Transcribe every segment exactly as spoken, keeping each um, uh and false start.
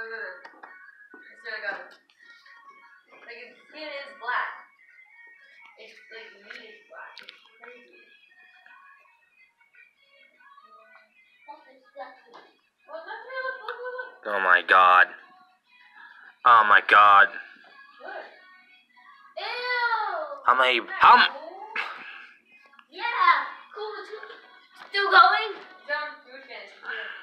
look, look. I still got it. Like, its skin is black. It's like, meat is black. It's crazy. Oh my god. Oh my god. What? Ew! How many? How? m- Yeah! Cool, still going? Jump, food finish.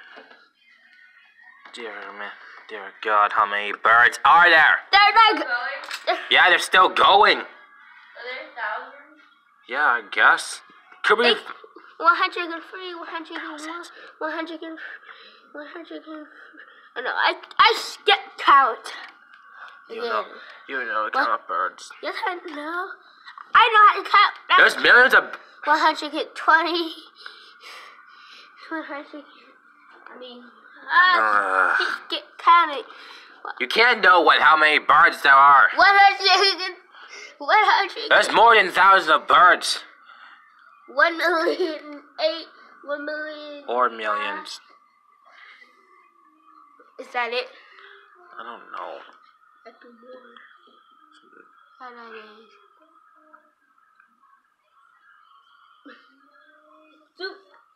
Dear man, dear God, how many birds are there? They're like... Going? Yeah, they're still going. Are there thousands? Yeah, I guess. Could be. one hundred three, one hundred one, one hundred, one hundred. I know, I, I get count. You know, you know the count of birds. Yes, I know. I know how to count. There's millions of. one hundred twenty. one hundred. I mean, uh, Uh, get counted. you can't know what how many birds there are. one hundred. one hundred. There's more than thousands of birds. one million eight. one million. Or millions. Is that it? I don't know. I can more. How that is. Soup.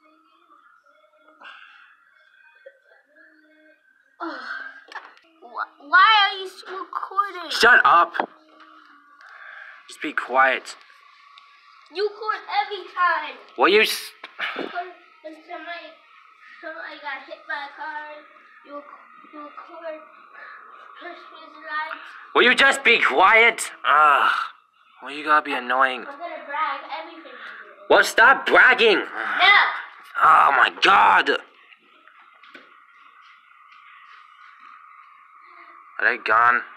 Oh. Why are you recording? Shut up. Just be quiet. You record every time. Will you? S- When somebody, somebody got hit by a car, you, you record Christmas lights. Will you just be quiet? Ugh. Well, you gotta be annoying. I'm gonna brag everything you do. Well, stop bragging. No. Oh my God. Are they gone?